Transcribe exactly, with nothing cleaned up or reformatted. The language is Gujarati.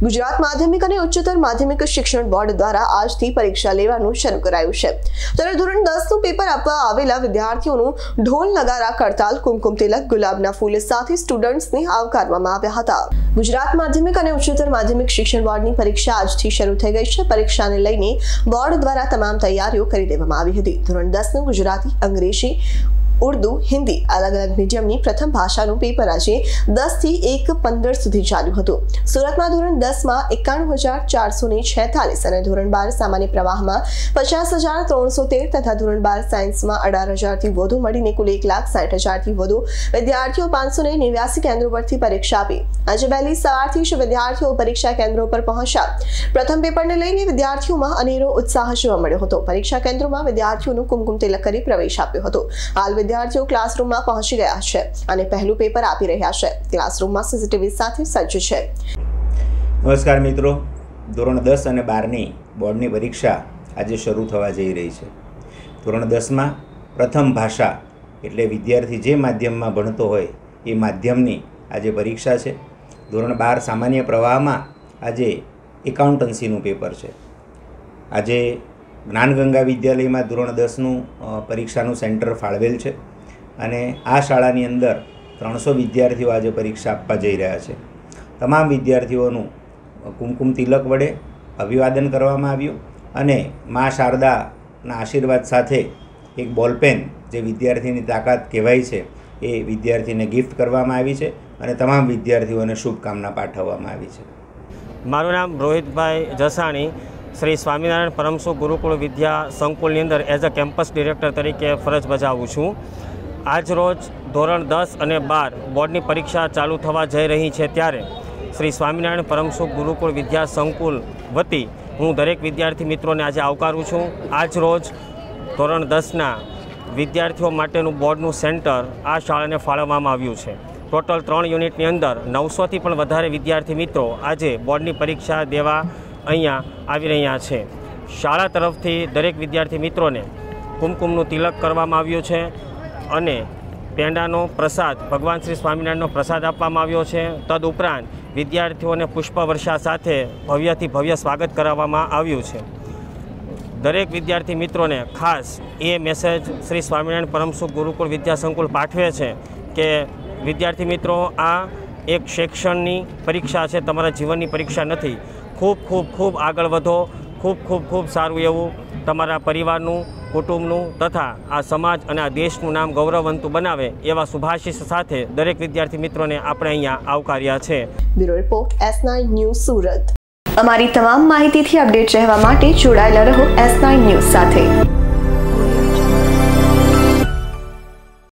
ગુજરાત માધ્યમિક અને ઉચ્ચતર માધ્યમિક શિક્ષણ બોર્ડ દ્વારા આજથી પરીક્ષા લેવાનું શરૂ કરાયું છે। ત્યારે ધોરણ દસ નું પેપર આપવા આવેલા વિદ્યાર્થીઓનું ઢોલ નગારા કરતાલ કુમકુમ તિલક ગુલાબના ફૂલ સાથે સ્ટુડન્ટ્સને આવકારવામાં આવ્યા હતા। ગુજરાત માધ્યમિક અને ઉચ્ચતર માધ્યમિક શિક્ષણ બોર્ડની પરીક્ષા આજથી શરૂ થઈ ગઈ છે। પરીક્ષાને લઈને બોર્ડ દ્વારા તમામ તૈયારીઓ કરી દેવામાં આવી હતી। ધોરણ દસ નું ગુજરાતી, અંગ્રેજી, ઉર્દू, हिंदी अलग अलग मीडियमની પ્રથમ ભાષાનું પેપર આજે દસ થી એક પંદર સુધી ચાલ્યું હતું। સુરતમાં ધોરણ દસ માં એકાણું હજાર ચારસો છેતાલીસ અને ધોરણ બાર સામાન્ય પ્રવાહમાં પચાસ હજાર ત્રણસો તેર તથા ધોરણ બાર સાયન્સમાં અઢાર હજાર થી વધુ મળીને કુલ એક લાખ સાઠ હજાર થી વધુ વિદ્યાર્થીઓ પાંચસો નેવ્યાસી કેન્દ્રો પરથી પરીક્ષા આપી। આજે વહેલી સવારથી જ વિદ્યાર્થીઓ પરીક્ષા કેન્દ્રો પર પહોંચ્યા। પ્રથમ પેપરને લઈને વિદ્યાર્થીઓમાં અનેરો ઉત્સાહ જોવા મળ્યો હતો। પરીક્ષા કેન્દ્રોમાં વિદ્યાર્થીઓનું કુમકુમ તિલક કરી પ્રવેશ આપ્યો હતો। હાલ વિદ્યાર્થીઓ ક્લાસરૂમમાં પહોંચી ગયા છે અને પહેલું પેપર આપી રહ્યા છે। ક્લાસરૂમમાં સીસીટીવી સાથે સજ્જ છે। નમસ્કાર મિત્રો, ધોરણ દસ અને બાર ની બોર્ડની પરીક્ષા આજે શરૂ થવા જઈ રહી છે। ધોરણ દસ માં પ્રથમ ભાષા એટલે વિદ્યાર્થી જે માધ્યમમાં ભણતો હોય એ માધ્યમની આજે પરીક્ષા છે। ધોરણ બાર સામાન્ય પ્રવાહમાં આજે એકાઉન્ટન્સીનું પેપર છે। આજે જ્ઞાનગંગા વિદ્યાલયમાં ધોરણ દસનું પરીક્ષાનું સેન્ટર ફાળવેલ છે અને આ શાળાની અંદર ત્રણસો વિદ્યાર્થીઓ આજે પરીક્ષા આપવા જઈ રહ્યા છે। તમામ વિદ્યાર્થીઓનું કુમકુમ તિલક વડે અભિવાદન કરવામાં આવ્યું અને મા શારદાના આશીર્વાદ સાથે એક બોલપેન જે વિદ્યાર્થીની તાકાત કહેવાય છે એ વિદ્યાર્થીને ગિફ્ટ કરવામાં આવી છે અને તમામ વિદ્યાર્થીઓને શુભકામના પાઠવવામાં આવી છે। મારું નામ રોહિતભાઈ જસાણી શ્રી સ્વામિનારાયણ પરમસુખ ગુરુકુળ વિદ્યા સંકુલની અંદર એઝ અ કેમ્પસ ડિરેક્ટર તરીકે ફરજ બજાવું છું। આજ રોજ ધોરણ દસ અને બાર બોર્ડની પરીક્ષા ચાલુ થવા જઈ રહી છે ત્યારે શ્રી સ્વામિનારાયણ પરમસુખ ગુરુકુળ વિદ્યા સંકુલ વતી હું દરેક વિદ્યાર્થી મિત્રોને આજે આવકારું છું। આજ રોજ ધોરણ દસના વિદ્યાર્થીઓ માટેનું બોર્ડનું સેન્ટર આ શાળાને ફાળવવામાં આવ્યું છે। ટોટલ ત્રણ યુનિટની અંદર નવસોથી પણ વધારે વિદ્યાર્થી મિત્રો આજે બોર્ડની પરીક્ષા દેવા અહીંયા આવી રહ્યા છે। શાળા તરફથી દરેક વિદ્યાર્થી મિત્રોને કુમકુમનું તિલક કરવામાં આવ્યું છે અને પેંડાનો પ્રસાદ ભગવાન શ્રી સ્વામિનારાયણનો પ્રસાદ આપવામાં આવ્યો છે। તદુપરાંત વિદ્યાર્થીઓને પુષ્પવર્ષા સાથે ભવ્યથી ભવ્ય સ્વાગત કરાવવામાં આવ્યું છે। દરેક વિદ્યાર્થી મિત્રોને ખાસ એ મેસેજ શ્રી સ્વામિનારાયણ પરમસુખ ગુરુકુળ વિદ્યા સંકુલ પાઠવે છે કે વિદ્યાર્થી મિત્રો, આ એક શિક્ષણની પરીક્ષા છે, તમારા જીવનની પરીક્ષા નથી। ખૂબ ખૂબ ખૂબ આગળ વધો, ખૂબ ખૂબ ખૂબ સારું એવું તમારા પરિવારનું, કુટુંબનું તથા આ સમાજ અને આ દેશનું નામ ગૌરવવંતું બનાવે એવા શુભાશીષ સાથે દરેક વિદ્યાર્થી મિત્રોને આપણે અહીંયા આવકાર્યા છે। Bureau report S nine news Surat. અમારી તમામ માહિતીથી અપડેટ રહેવા માટે જોડાયેલા રહો એસ નાઇન ન્યૂઝ સાથે।